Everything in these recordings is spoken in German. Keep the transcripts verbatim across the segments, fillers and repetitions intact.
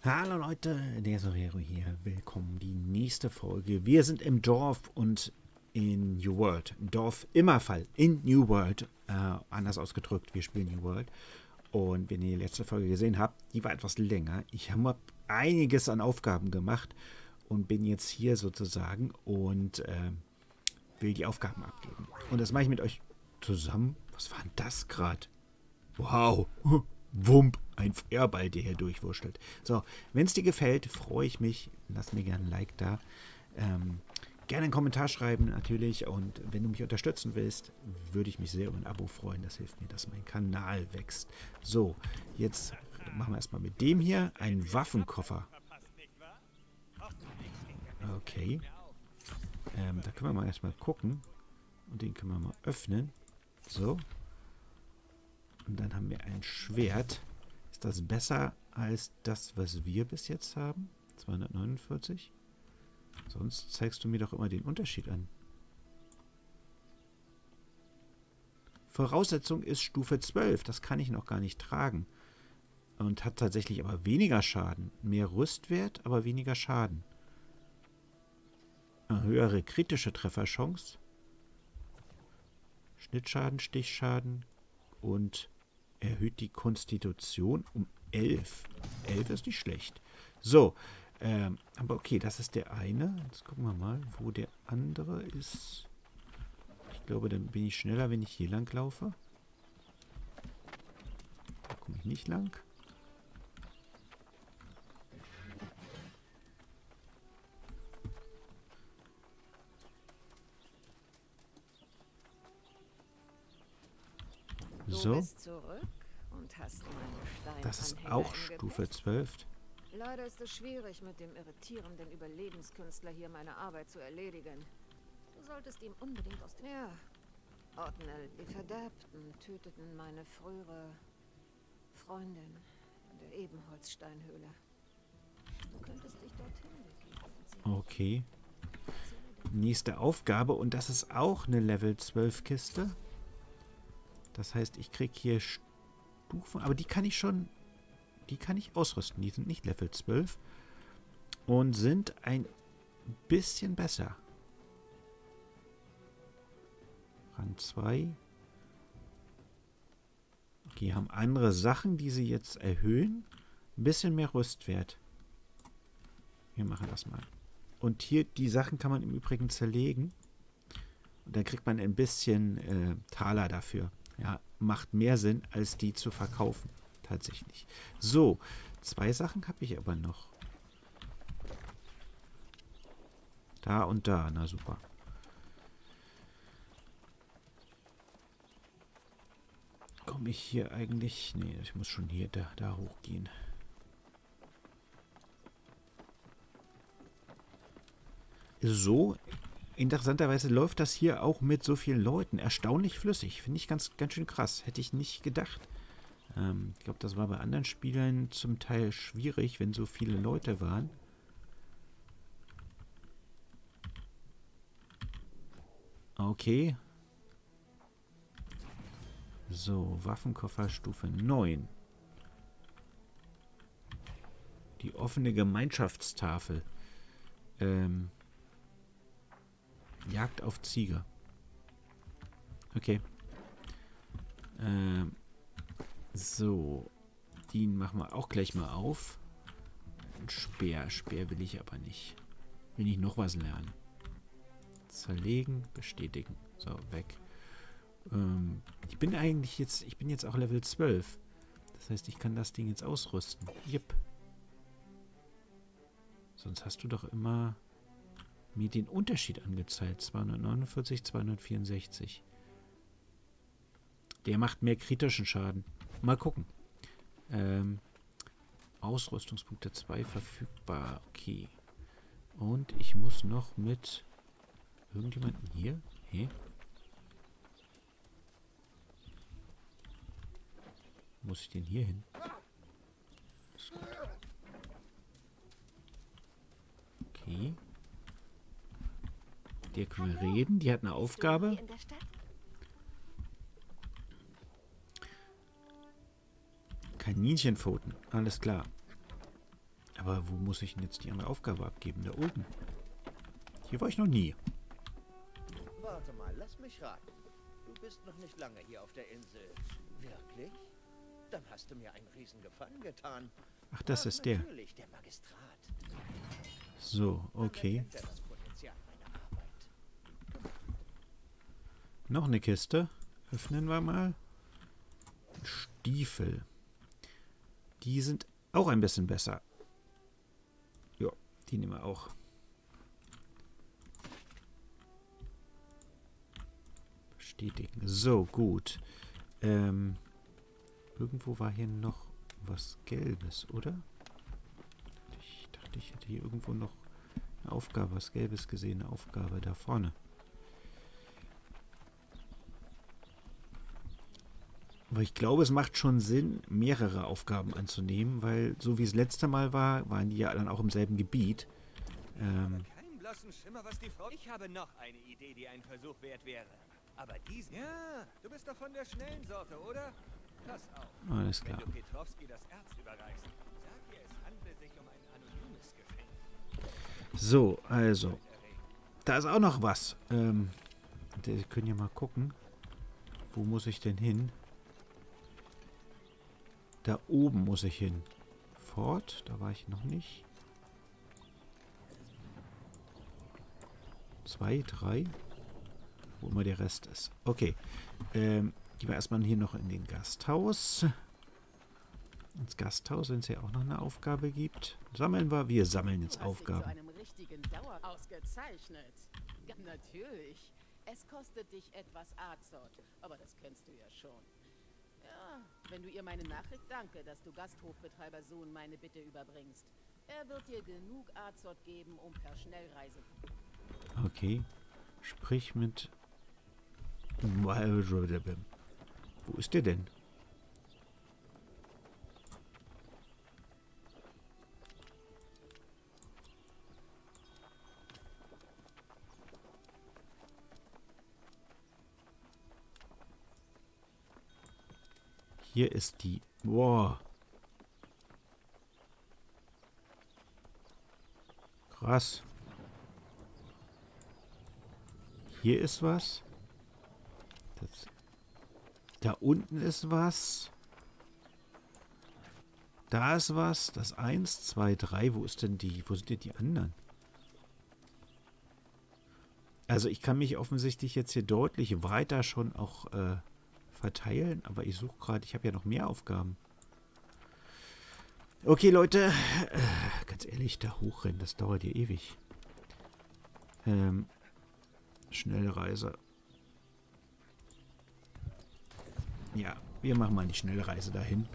Hallo Leute, der Sorero hier. Willkommen, die nächste Folge. Wir sind im Dorf und in New World. Dorf Immerfall in New World. Äh, anders ausgedrückt, wir spielen New World. Und wenn ihr die letzte Folge gesehen habt, die war etwas länger. Ich habe einiges an Aufgaben gemacht und bin jetzt hier sozusagen und äh, will die Aufgaben abgeben. Und das mache ich mit euch zusammen. Was war denn das gerade? Wow. Wump, ein Feuerball, der hier durchwurschtelt. So, wenn es dir gefällt, freue ich mich. Lass mir gerne ein Like da. Ähm, gerne einen Kommentar schreiben natürlich. Und wenn du mich unterstützen willst, würde ich mich sehr über ein Abo freuen. Das hilft mir, dass mein Kanal wächst. So, jetzt machen wir erstmal mit dem hier einen Waffenkoffer. Okay. Ähm, da können wir mal erstmal gucken. Und den können wir mal öffnen. So. Und dann haben wir ein Schwert. Ist das besser als das, was wir bis jetzt haben? zweihundertneunundvierzig? Sonst zeigst du mir doch immer den Unterschied an. Voraussetzung ist Stufe zwölf. Das kann ich noch gar nicht tragen. Und hat tatsächlich aber weniger Schaden. Mehr Rüstwert, aber weniger Schaden. Eine höhere kritische Trefferchance. Schnittschaden, Stichschaden und erhöht die Konstitution um elf. elf ist nicht schlecht. So, ähm, aber okay, das ist der eine. Jetzt gucken wir mal, wo der andere ist. Ich glaube, dann bin ich schneller, wenn ich hier lang laufe. Da komme ich nicht lang. So. Das ist auch Stufe zwölf. Leider ist es schwierig, mit dem irritierenden Überlebenskünstler hier meine Arbeit zu erledigen. Du solltest ihm unbedingt aus dem... Ja, Ordnel, die Verderbten töteten meine frühere Freundin in der Ebenholzsteinhöhle. Du könntest dich dorthin begeben. Okay. Nächste Aufgabe und das ist auch eine Level zwölf Kiste. Das heißt, ich kriege hier Stufen, aber die kann ich schon, die kann ich ausrüsten. Die sind nicht Level zwölf und sind ein bisschen besser. Rang zwei. Okay, haben andere Sachen, die sie jetzt erhöhen. Ein bisschen mehr Rüstwert. Wir machen das mal. Und hier, die Sachen kann man im Übrigen zerlegen. Und dann kriegt man ein bisschen äh, Taler dafür. Ja, macht mehr Sinn, als die zu verkaufen. Tatsächlich. So, zwei Sachen habe ich aber noch. Da und da, na super. Komme ich hier eigentlich... Nee, ich muss schon hier da, da hochgehen. So, interessanterweise läuft das hier auch mit so vielen Leuten erstaunlich flüssig. Finde ich ganz, ganz schön krass. Hätte ich nicht gedacht. Ähm, ich glaube, das war bei anderen Spielern zum Teil schwierig, wenn so viele Leute waren. Okay. So, Waffenkoffer Stufe neun. Die offene Gemeinschaftstafel. Ähm... Jagd auf Ziege. Okay. Ähm, so. Den machen wir auch gleich mal auf. Ein Speer. Speer will ich aber nicht. Will ich noch was lernen. Zerlegen, bestätigen. So, weg. Ähm, ich bin eigentlich jetzt, ich bin jetzt auch Level zwölf. Das heißt, ich kann das Ding jetzt ausrüsten. Jep. Sonst hast du doch immer... mir den Unterschied angezeigt. zweihundertneunundvierzig, zweihundertvierundsechzig. Der macht mehr kritischen Schaden. Mal gucken. Ähm, Ausrüstungspunkte zwei verfügbar. Okay. Und ich muss noch mit irgendjemanden hier? Hä? Muss ich den hier hin? Ist gut. Okay. Der können wir reden. Die hat eine Aufgabe. Kaninchenpfoten. Alles klar. Aber wo muss ich denn jetzt die andere Aufgabe abgeben? Da oben. Hier war ich noch nie. Warte mal, lass mich raten. Du bist noch nicht lange hier auf der Insel. Wirklich? Dann hast du mir einen Riesengefallen getan. Ach, das Ach, ist der. natürlich, der Magistrat. So, okay. Dann erkennt er das Potenzial meiner Arbeit. Noch eine Kiste. Öffnen wir mal. Stiefel. Die sind auch ein bisschen besser. Ja, die nehmen wir auch. Bestätigen. So, gut. Ähm, irgendwo war hier noch was Gelbes, oder? Ich dachte, ich hätte hier irgendwo noch eine Aufgabe, was Gelbes gesehen. Eine Aufgabe da vorne. Aber ich glaube, es macht schon Sinn, mehrere Aufgaben anzunehmen, weil so wie es letzte Mal war, waren die ja dann auch im selben Gebiet. Ähm, Keinen blassen Schimmer, was die Frau... Ich habe noch eine Idee, die ein Versuch wert wäre. Aber diese... Ja, du bist doch von der schnellen Sorte, oder? Pass auf. alles klar. Wenn du Petrowski das Erz überreichst, sag ihr, es handle sich um ein anonymes Geschenk. So, also. Da ist auch noch was. Ähm, wir können ja mal gucken. Wo muss ich denn hin? Da oben muss ich hin. Fort, da war ich noch nicht. Zwei, drei. Wo immer der Rest ist. Okay. Ähm, gehen wir erstmal hier noch in den Gasthaus. Ins Gasthaus, wenn es hier auch noch eine Aufgabe gibt. Sammeln wir. Wir sammeln jetzt Aufgaben. Zu einem richtigen Dauer ausgezeichnet. Ja, natürlich. Es kostet dich etwas Azot, aber das kennst du ja schon. Ja, wenn du ihr meine Nachricht danke, dass du Gasthofbetreiber Sohn meine Bitte überbringst. Er wird dir genug Azot geben, um per Schnellreise... Okay. Sprich mit... Wo ist der denn? Hier ist die... Boah. Krass. Hier ist was. Das, da unten ist was. Da ist was. Das eins, zwei, drei. Wo ist denn die? Wo sind denn die anderen? Also ich kann mich offensichtlich jetzt hier deutlich weiter schon auch äh, verteilen. Aber ich suche gerade, ich habe ja noch mehr Aufgaben. Okay, Leute. Äh, ganz ehrlich, da hochrennen, das dauert hier ewig. Ähm, Schnellreise. Ja, wir machen mal die Schnellreise dahin.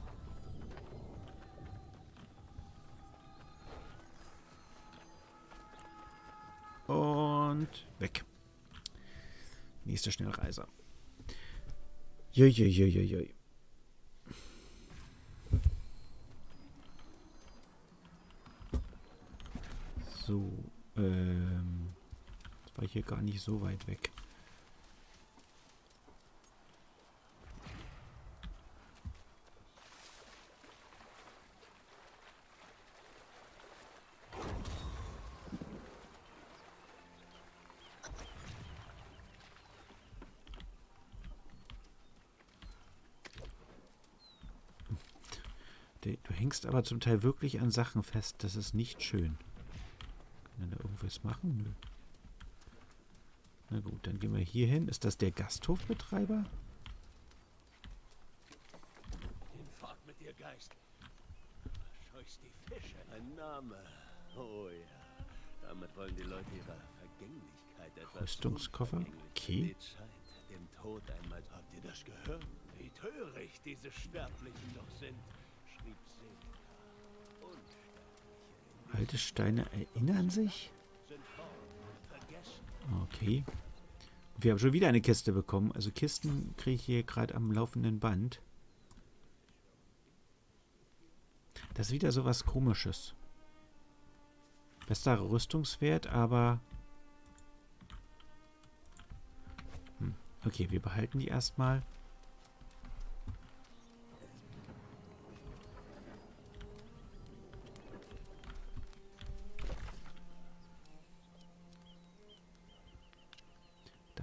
Und weg. Nächste Schnellreise. Juiuiuiui. So, ähm, das war hier gar nicht so weit weg. Du hängst aber zum Teil wirklich an Sachen fest. Das ist nicht schön. Kann er da irgendwas machen? Nö. Na gut, dann gehen wir hier hin. Ist das der Gasthofbetreiber? Fahrt mit dir, Geist. Verscheuchst die Fische. Ein Name. Oh ja. Damit wollen die Leute ihrer Vergänglichkeit etwas Rüstungskoffer? tun. Okay. Vergänglichkeit scheint dem Tod einmal. Habt ihr das gehört? Wie töricht diese Sterblichen doch sind, schrieb Seneca. Unsterbliche Alte Steine erinnern sich? sind fort, vergessen. Okay. Wir haben schon wieder eine Kiste bekommen. Also Kisten kriege ich hier gerade am laufenden Band. Das ist wieder so was Komisches. Bester Rüstungswert, aber... Hm. Okay, wir behalten die erstmal.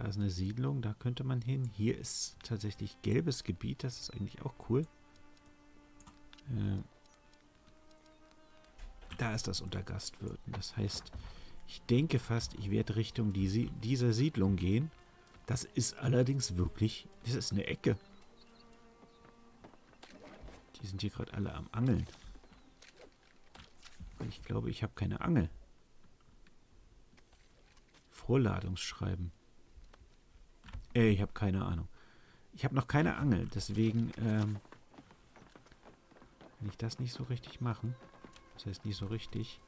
Da ist eine Siedlung, da könnte man hin. Hier ist tatsächlich gelbes Gebiet, das ist eigentlich auch cool. Äh, da ist das unter Gastwirten. Das heißt, ich denke fast, ich werde Richtung die, dieser Siedlung gehen. Das ist allerdings wirklich, das ist eine Ecke. Die sind hier gerade alle am Angeln. Ich glaube, ich habe keine Angel. Vorladungsschreiben. Äh, ich habe keine Ahnung. Ich habe noch keine Angel, deswegen ähm, kann ich das nicht so richtig machen. Das heißt nicht so richtig.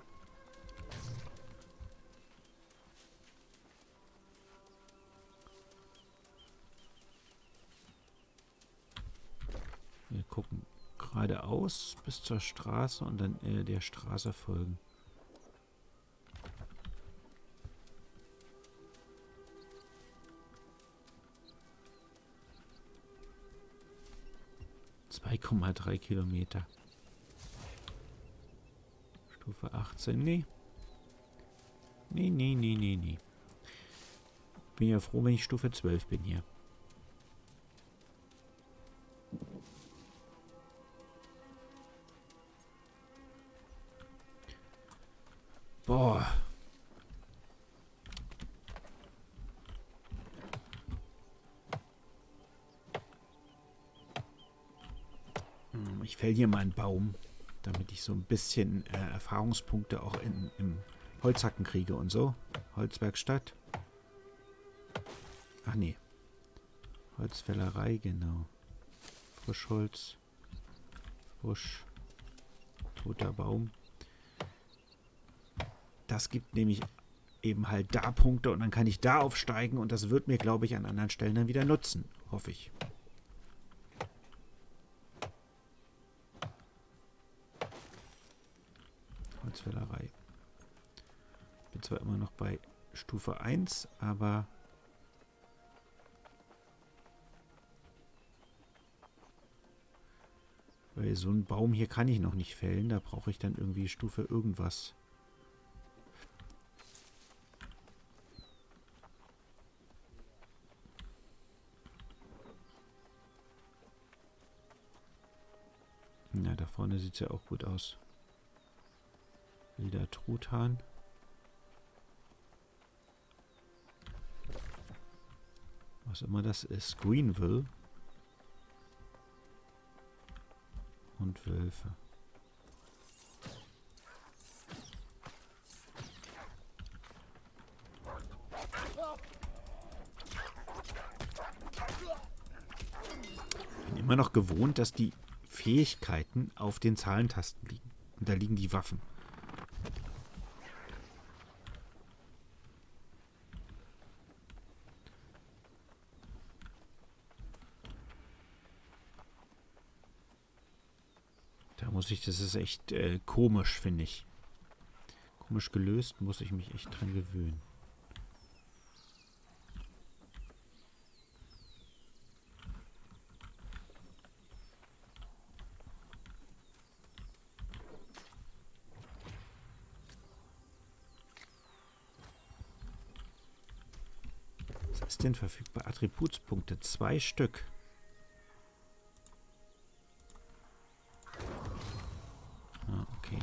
Wir gucken geradeaus bis zur Straße und dann äh, der Straße folgen. zwei Komma drei Kilometer. Stufe achtzehn. Nee. Nee, nee, nee, nee, nee. Bin ja froh, wenn ich Stufe zwölf bin hier. Boah. Ich fäll hier mal einen Baum, damit ich so ein bisschen äh, Erfahrungspunkte auch in, im Holzhacken kriege und so. Holzwerkstatt. Ach nee. Holzfällerei, genau. Frischholz. Frisch. Toter Baum. Das gibt nämlich eben halt da Punkte und dann kann ich da aufsteigen und das wird mir, glaube ich, an anderen Stellen dann wieder nutzen. Hoffe ich. Holzfällerei. Ich bin zwar immer noch bei Stufe eins, aber weil so einen Baum hier kann ich noch nicht fällen. Da brauche ich dann irgendwie Stufe irgendwas. Ja, da vorne sieht es ja auch gut aus. Wilder Truthahn. Was immer das ist. Greenville. Und Wölfe. Ich bin immer noch gewohnt, dass die Fähigkeiten auf den Zahlentasten liegen. Und da liegen die Waffen. Da muss ich, das ist echt äh, komisch, finde ich. Komisch gelöst, muss ich mich echt dran gewöhnen. Was ist denn verfügbar? Attributspunkte, zwei Stück. Ah, okay.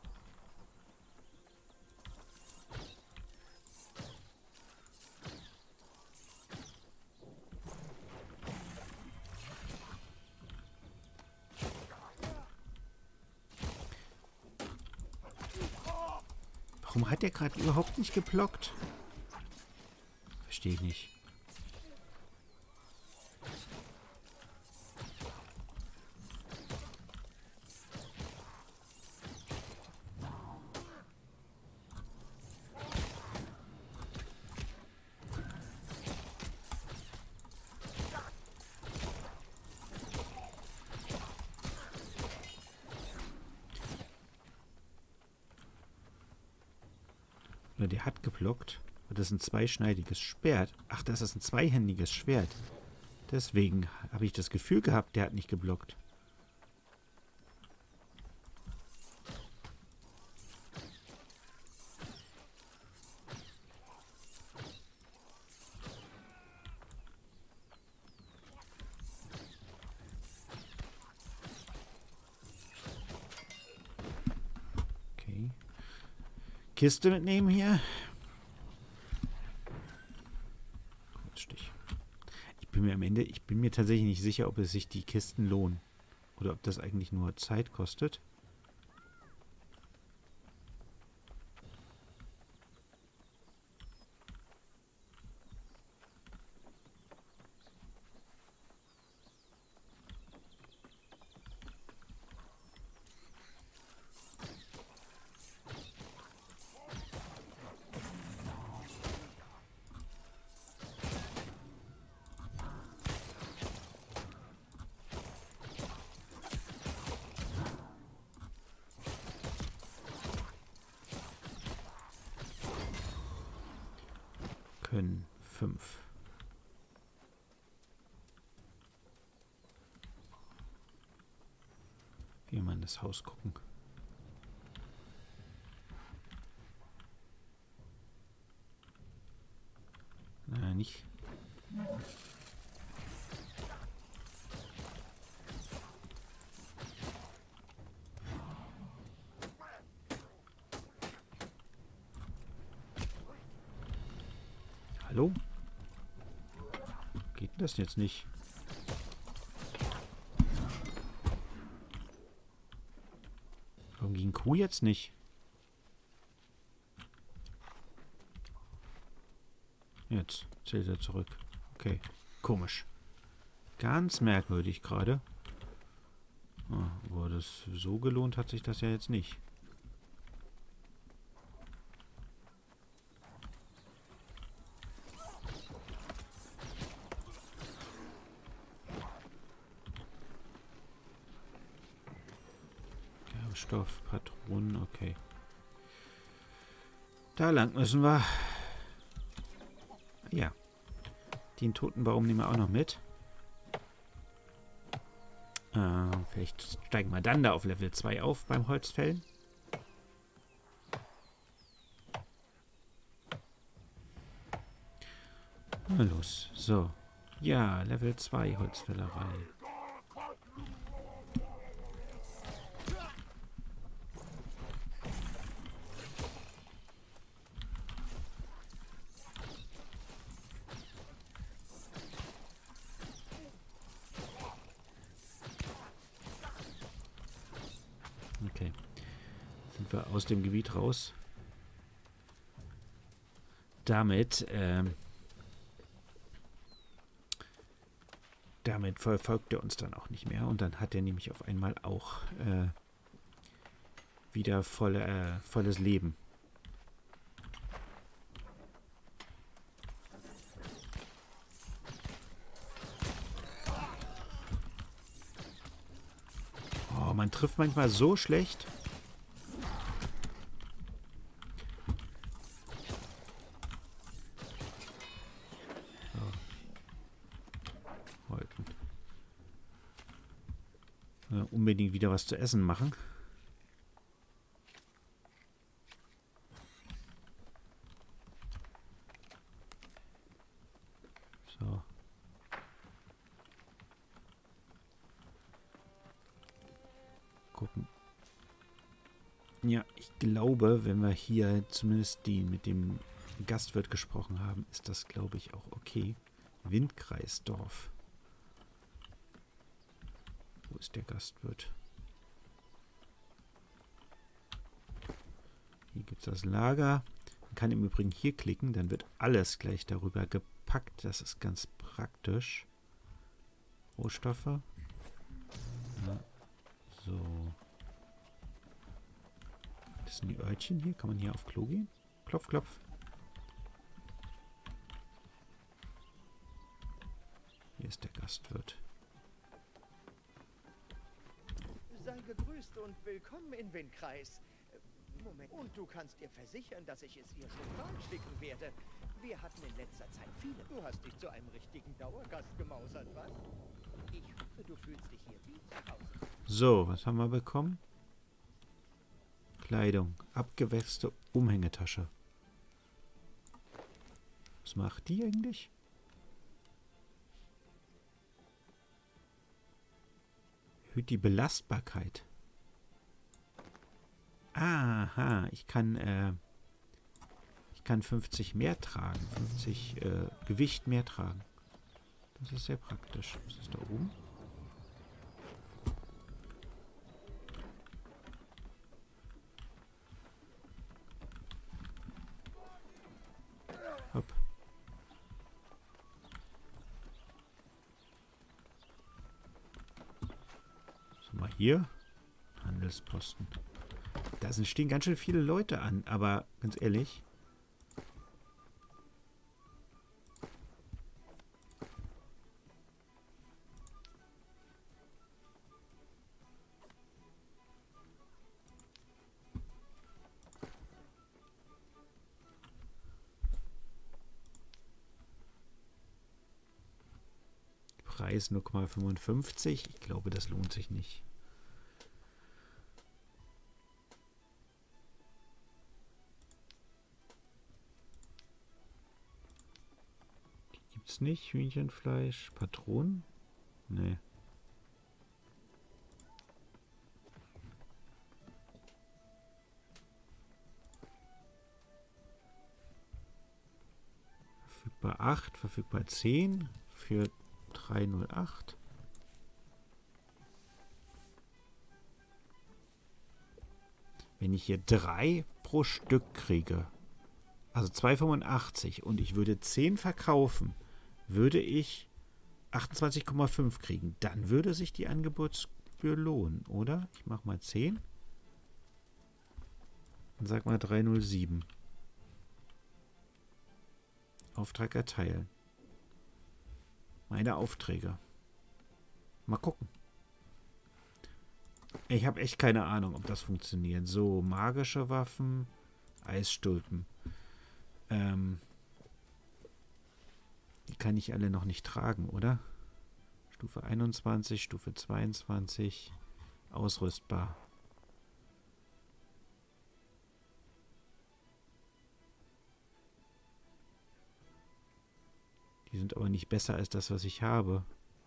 Warum hat der gerade überhaupt nicht geblockt? Verstehe ich nicht. Oder der hat geblockt. Das ist ein zweischneidiges Schwert. Ach, das ist ein zweihändiges Schwert. Deswegen habe ich das Gefühl gehabt, der hat nicht geblockt. Kiste mitnehmen hier. Kurzstich. Ich bin mir am Ende, ich bin mir tatsächlich nicht sicher, ob es sich die Kisten lohnen. Oder ob das eigentlich nur Zeit kostet. Können fünf. Gehen wir mal in das Haus gucken. Naja, nicht. Hallo? Geht das jetzt nicht? Warum ging Q jetzt nicht? Jetzt zählt er zurück. Okay, komisch. Ganz merkwürdig gerade. Ah, aber das so gelohnt hat sich das ja jetzt nicht. Stoff, Patronen, okay. Da lang müssen wir. Ja. Den Totenbaum nehmen wir auch noch mit. Äh, vielleicht steigen wir dann da auf Level zwei auf beim Holzfällen. Na los. So. Ja, Level zwei Holzfällerei. Okay. Sind wir aus dem Gebiet raus. Damit, ähm, damit verfolgt er uns dann auch nicht mehr. Und dann hat er nämlich auf einmal auch äh, wieder volle, äh, volles Leben. Oh, man trifft manchmal so schlecht. Unbedingt wieder was zu essen machen. So. Gucken. Ja, ich glaube, wenn wir hier zumindest die mit dem Gastwirt gesprochen haben, ist das, glaube ich, auch okay. Windkreisdorf. Wo ist der Gastwirt? Hier gibt es das Lager. Man kann im Übrigen hier klicken, dann wird alles gleich darüber gepackt. Das ist ganz praktisch. Rohstoffe. Ja. So. Das sind die Örtchen hier. Kann man hier auf Klo gehen? Klopf, klopf. Hier ist der Gastwirt. Sei gegrüßt und willkommen in Windkreis. Moment. Und du kannst dir versichern, dass ich es ihr schon beistücken werde. Wir hatten in letzter Zeit viele. Du hast dich zu einem richtigen Dauergast gemausert, was? Ich hoffe, du fühlst dich hier wie zu Hause. So, was haben wir bekommen? Kleidung. Abgewächste Umhängetasche. Was macht die eigentlich? Erhöht die Belastbarkeit. Aha, ich kann, äh, Ich kann fünfzig mehr tragen. fünfzig äh, Gewicht mehr tragen. Das ist sehr praktisch. Was ist da oben? Hopp. So, mal hier. Handelsposten. Da sind, stehen ganz schön viele Leute an, aber ganz ehrlich. Preis null Komma fünfundfünfzig. Ich glaube, das lohnt sich nicht. Die gibt's nicht. Hühnchenfleisch. Patronen? Nee. Verfügbar acht, verfügbar zehn für dreihundertacht. Wenn ich hier drei pro Stück kriege, also zwei Komma fünfundachtzig und ich würde zehn verkaufen, würde ich achtundzwanzig Komma fünf kriegen. Dann würde sich die Angebotsgebühr lohnen, oder? Ich mache mal zehn. Dann sag mal dreihundertsieben. Auftrag erteilen. Meine Aufträge. Mal gucken. Ich habe echt keine Ahnung, ob das funktioniert. So, magische Waffen, Eisstulpen. Ähm, die kann ich alle noch nicht tragen, oder? Stufe einundzwanzig, Stufe zweiundzwanzig. Ausrüstbar. Die sind aber nicht besser als das, was ich habe.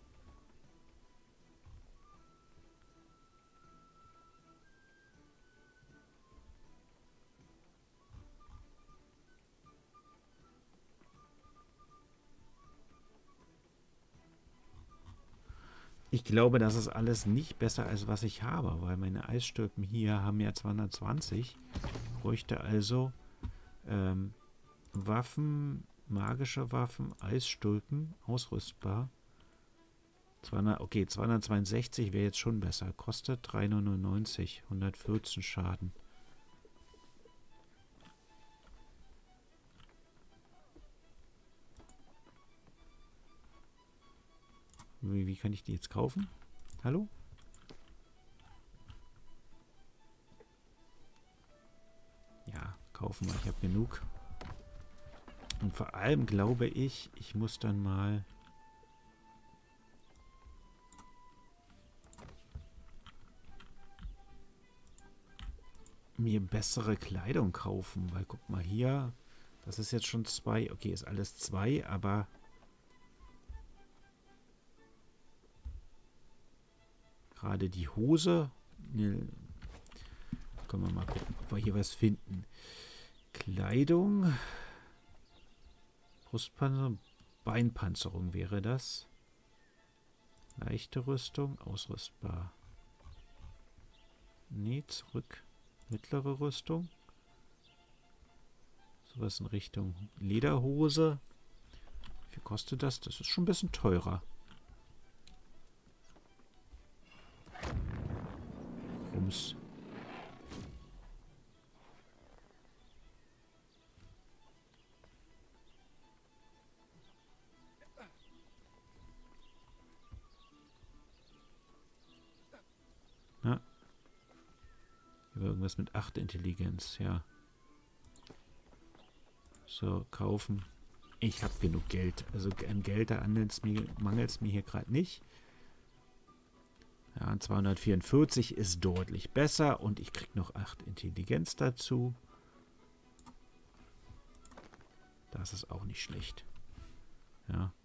Ich glaube, das ist alles nicht besser als was ich habe, weil meine Eisstülpen hier haben ja zweihundertzwanzig. Ich bräuchte also ähm, Waffen... Magische Waffen, Eisstulpen, ausrüstbar. zweihundert, okay, zweihundertzweiundsechzig wäre jetzt schon besser. Kostet dreihundertneunundneunzig, hundertvierzehn Schaden. Wie, wie kann ich die jetzt kaufen? Hallo? Ja, kaufen wir. Ich habe genug. Und vor allem glaube ich, ich muss dann mal mir bessere Kleidung kaufen. Weil guck mal hier, das ist jetzt schon zwei. Okay, ist alles zwei, aber gerade die Hose. Ne, können wir mal gucken, ob wir hier was finden. Kleidung. Brustpanzerung, Beinpanzerung wäre das. Leichte Rüstung, ausrüstbar. Nee, zurück. Mittlere Rüstung. Sowas in Richtung Lederhose. Wie viel kostet das? Das ist schon ein bisschen teurer. Rums. Ja. Hier war irgendwas mit acht Intelligenz, ja. So, kaufen. Ich habe genug Geld. Also an Geld, da mangelt es mir hier gerade nicht. Ja, zweihundertvierundvierzig ist deutlich besser und ich kriege noch acht Intelligenz dazu. Das ist auch nicht schlecht. Ja.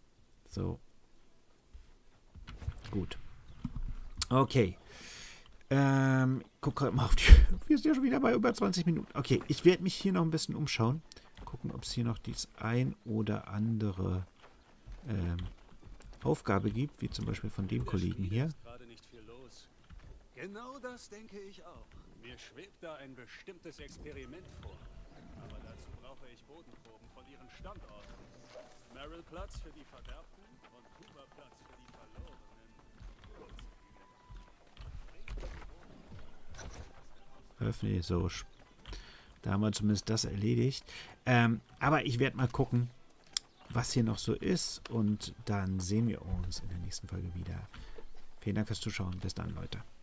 So. Gut. Okay. Ähm, guck gerade mal auf die... Wir sind ja schon wieder bei über zwanzig Minuten. Okay, ich werde mich hier noch ein bisschen umschauen. Gucken, ob es hier noch dies ein oder andere ähm, Aufgabe gibt, wie zum Beispiel von dem Kollegen hier. Ist gerade nicht viel los. Genau das denke ich auch. Mir schwebt da ein bestimmtes Experiment vor. Aber dazu brauche ich Bodenproben von ihren Standorten. Merrill-Platz für die Verderbten und Cooper-Platz für die Verlorenen. Öffne so. Da haben wir zumindest das erledigt. Ähm, aber ich werde mal gucken, was hier noch so ist. Und dann sehen wir uns in der nächsten Folge wieder. Vielen Dank fürs Zuschauen. Bis dann, Leute.